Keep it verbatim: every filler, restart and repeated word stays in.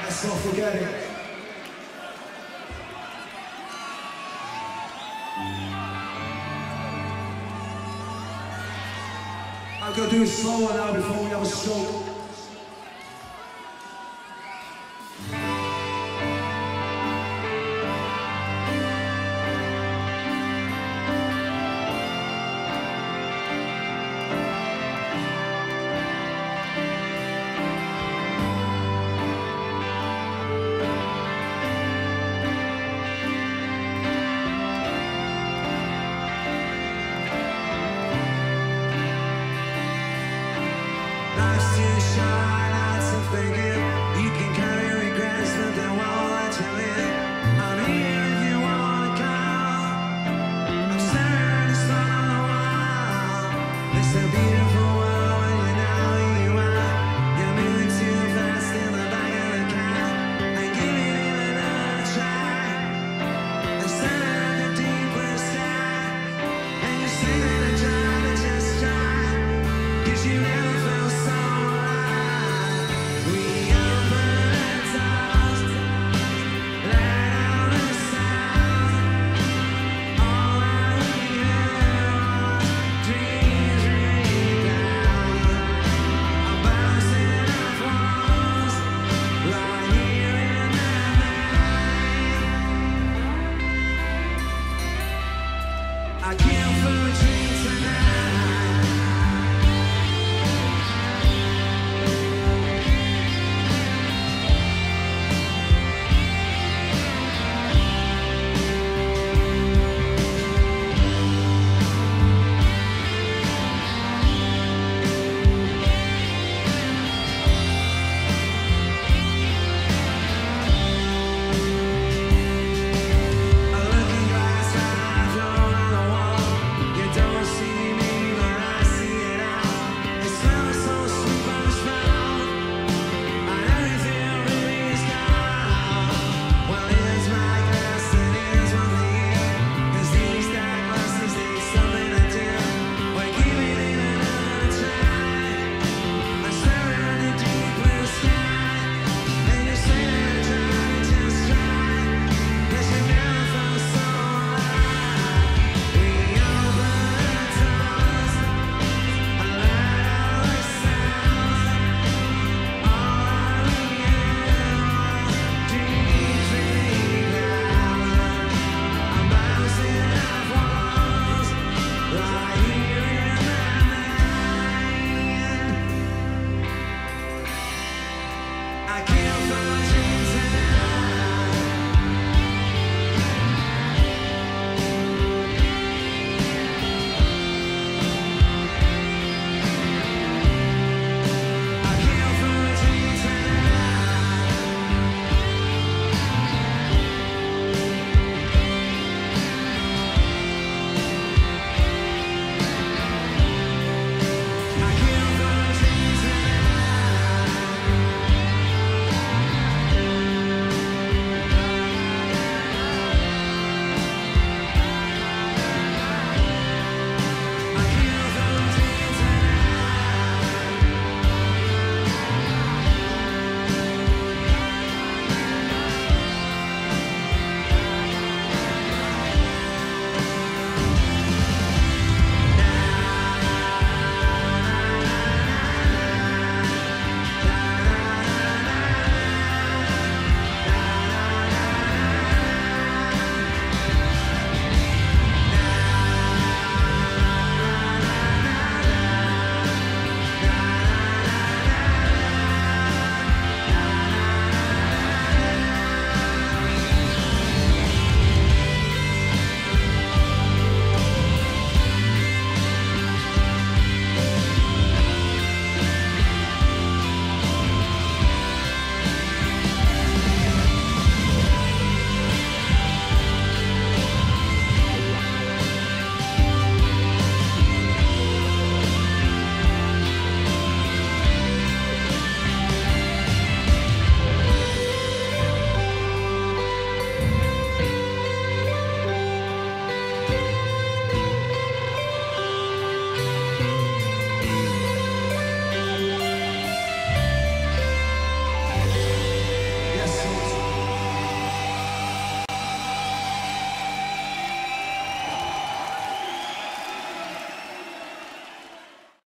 Let's not forget it. I'm gonna do it slower now before we have a stroke. Life's too short not to forgive. You can carry regrets, but they won't let you live. I'm here if you wanna come. I'm staring at the sun on the wall. It's a beautiful world when you know who you are. You're moving too fast in the back of the car. And give it another try. And staring at the deep blue sky. And you're sitting and trying to just try. 'Cause you never felt so alive. We open our doors, let out the sound. All I hear are dreams ring down. I'm bouncing off walls, right here in the night. I can't feel a dream tonight. I can't find